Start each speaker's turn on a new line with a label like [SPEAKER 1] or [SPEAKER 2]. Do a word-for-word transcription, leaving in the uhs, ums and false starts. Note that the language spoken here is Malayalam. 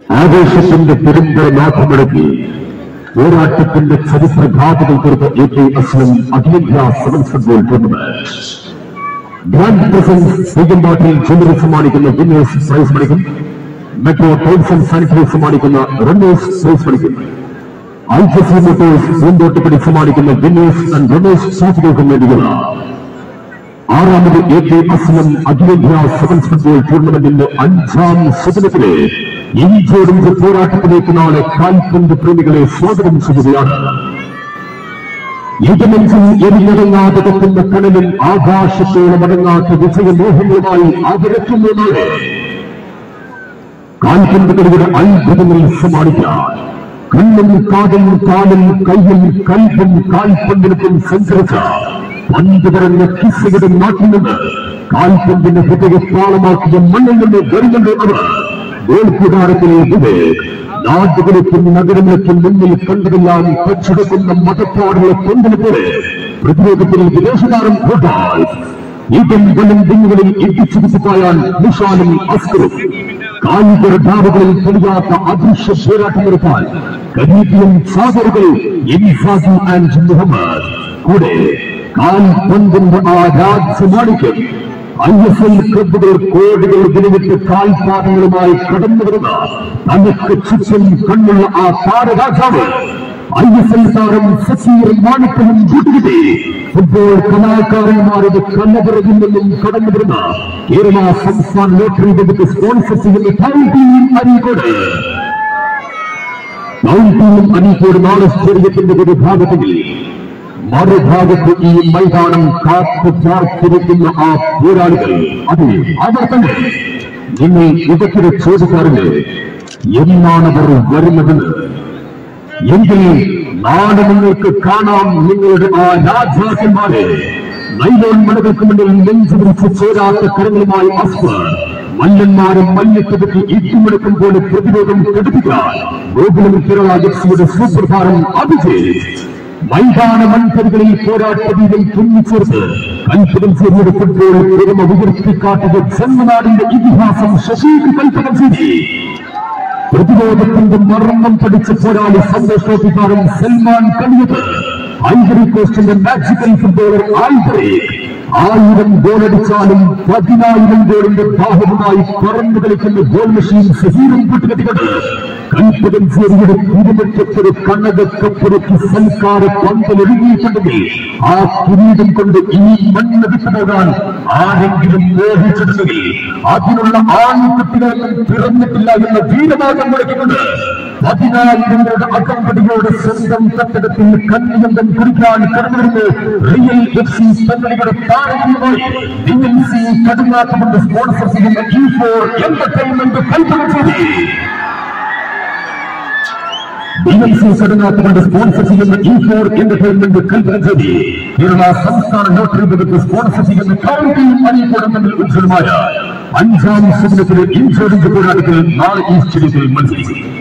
[SPEAKER 1] ആവേശത്തിന്റെ പെരുമ്പറ നാഥമടക്കി പോരാട്ടത്തിന്റെ ചരിത്രഗാഥകൾ തീർത്ത എ കെ അസ്ലം അഖിലേന്ത്യാ sevens football tournament grand presents പൂജമ്പാട്ടിൽ ജ്വല്ലറി സമ്മാനിക്കുന്ന വിന്നേഴ്സ് പ്രൈസ് മണിക്കും മെട്രോ ടൈൽസ് ആൻഡ് സാനിറ്ററി സമ്മാനിക്കുന്ന റണ്ണേഴ്സ് പ്രൈസ് മണിക്കും I G C motors Poonthottappadi സമ്മാനിക്കുന്ന വിന്നേഴ്സ് ആൻഡ് റണ്ണേഴ്സ് സൂചികൾക്കും വേണ്ടിയുള്ള ആറാമത് എ കെ അസ്ലം അഖിലേന്ത്യാ സെവൻസ് ഫുട്ബോൾ ടൂർണമെന്റിന്റെ അഞ്ചാം ശതകത്തിലെ ഇഞ്ചോടിഞ്ച് പോരാട്ടത്തിലേക്ക് നാളെ കാൽപന്ത് പ്രേമികളെ സ്വാഗതം ചെയ്യുകയാണ്. ഇടമഞ്ചിൽ എരിഞ്ഞടങ്ങാതെ കിടക്കുന്ന കടലിൽ ആകാശത്തോളം അടങ്ങാത്ത വിജയമോഹങ്ങളുമായി അവരെത്തുന്ന നാളെ കാൽപന്ത് കളിയുടെ അത്ഭുതങ്ങൾ സമ്മാനിക്കാൻ കണ്ണും കാതും കാലും കയ്യും കൽപ്പും കാൽപന്തിനൊപ്പം സഞ്ചരിച്ച പന്ത് പറഞ്ഞ കിസ്സയുടെ നാട്ടിൽ നിന്ന് കാൽപന്തിന്റെ ഹൃദയത്താളമാക്കിയ മണ്ണിൽ നിന്ന് വരുന്നുണ്ട് അവർ. ഗോൾകൂടാരത്തിൽ വിവേക് നാടുകളിലേക്കും നഗരങ്ങളിലേക്കും മുന്നിൽ കണ്ടതെല്ലാം കച്ചെടുക്കുന്ന മതപ്പാടുകളെ കൊണ്ടിന് പോലെ പ്രതിരോധത്തിൽ വിദേശതാരം ഫുട്ബോൾ ഈഗൻ വെള്ളം ദിങ്ങുകളിൽ ഇടിച്ചു കുത്തിപ്പായാൻ നിഷാനും അസ്കറും കാലിക ഡാറുകളിൽ തെളിയാത്ത അദൃശ്യ പോരാട്ടം നടത്താൻ കരീബിയൻ സാഗറുകൾ ഇൻഫാസി ആൻഡ് മുഹമ്മദ് കൂടെ കാൽപന്തിന്റെ ആ രാജ്യമാണിക്കും ഐ എസ് എൽ ക്ലബുകൾ കോടികൾ വിലവിട്ട് കാൽപാദങ്ങളുമായി കടന്നു വരുന്ന തനിക്ക് ചുറ്റും കണ്ണുള്ള ആ താരരാജാവ് ഐ എസ് എൽ താരം സസീർ മാണിക്കലും കൂട്ടുകിട്ടി ഫുട്ബോൾ കലാകാരന്മാരുടെ കണ്ണപിറകിൽ നിന്നും കടന്നു വരുന്ന കേരള സംസ്ഥാന ലോട്ടറി വകുപ്പ് സ്പോൺസർ ചെയ്യുന്ന town team Areekode town team Areekode നാളെ സ്റ്റേഡിയത്തിന്റെ ഒരു ഭാഗത്തിൽ മറുഭാഗത്ത് ഈ മൈതാനം കാത്തു പാർത്തിരിക്കുന്ന ആ പോരാളികൾ അതെ അവർ തന്നെ നിങ്ങൾ ഇടയ്ക്കിടെ ചോദിക്കാറില്ലേ എന്നാണവർ വരുന്നതെന്ന്? എങ്കിൽ നാളെ നിങ്ങൾക്ക് കാണാം നിങ്ങളുടെ ആ രാജാക്കന്മാരെ. നൈലോൺ മലകൾക്ക് മുന്നിൽ നെഞ്ചു വിരിച്ച് ചേരാത്ത കരങ്ങളുമായി അസ്വർ മല്ലന്മാരും മല്ലിട്ടതിക്ക് ഇട്ടുമെടുക്കും പോലെ പ്രതിരോധം കടുപ്പിക്കാൻ ഗോകുലം കേരള എഫ് സിയുടെ സൂപ്പർ താരം അഭിഷേക് മൈതാന മൺതരികളിൽ പോരാട്ടവീരം തുന്നിച്ചേർത്ത് കൽപ്പകഞ്ചേരിയുടെ ഫുട്ബോൾ പെരുമ ഉയർത്തിക്കാട്ടിയ ജന്മനാടിന്റെ ഇതിഹാസം ശശീക് കൽപ്പകഞ്ചേരി പ്രതിരോധത്തിന്റെ മർമ്മം പഠിച്ച പോരാളി സന്തോഷ് ട്രോഫി താരം സൽമാൻ കളിയത് ഐവറി കോസ്റ്റിന്റെ മാജിക്കൽ ഫുട്ബോളർ ആൽബ്രേക്ക് ആയിരം ഗോളടിച്ചാലും പതിനായിരം ഗോളിന്റെ ഭാഗവുമായി പറന്നു കളിക്കുന്ന ഗോൾ മെഷീൻ സഹീറും കൂട്ടുകെട്ടിക്കൊണ്ട് കൽപ്പകഞ്ചേരിയുടെ തിരുമുറ്റത്തൊരു കണ്ണകക്കപ്പുറത്ത് സൽക്കാര പന്തലൊഴുകിയിട്ടുണ്ടെങ്കിൽ ആ കിരീടം കൊണ്ട് ഈ മണ്ണ് വിട്ടുപോകാൻ ആരെങ്കിലും മോഹിച്ചിട്ടുണ്ടെങ്കിൽ അതിനുള്ള ആൺകുട്ടികളൊന്നും പിറന്നിട്ടില്ല എന്ന വീരമാർഗം മുടക്കിക്കൊണ്ട് പതിനായിരങ്ങളുടെ അകമ്പടിയോടെ സ്വന്തം കെട്ടിടത്തിൽ കന്നിയന്തം കുടിക്കാൻ കടന്നുവരുന്ന റിയൽ എഫ് സി സംഘടനയുടെ താരങ്ങളുമായി ഡി എൻ സി കടുങ്ങാത്തുകൊണ്ട് സ്പോൺസർ ചെയ്യുന്ന E four entertainment Kalpakanchery D N C കടുങ്ങാത്തുകൊണ്ട് സ്പോൺസർ ചെയ്യുന്ന E four entertainment Kalpakanchery Kerala സംസ്ഥാന ലോട്ടറി വകുപ്പ് സ്പോൺസർ ചെയ്യുന്ന കൗണ്ടി അരീക്കോട് തമ്മിൽ ഉജ്ജ്വലമായ അഞ്ചാം ശതകത്തിലെ ഇൻഷുറൻസ് പോരാട്ടത്തിൽ നാളെ ഈ സ്റ്റേഡിയത്തിൽ മത്സരിക്കും.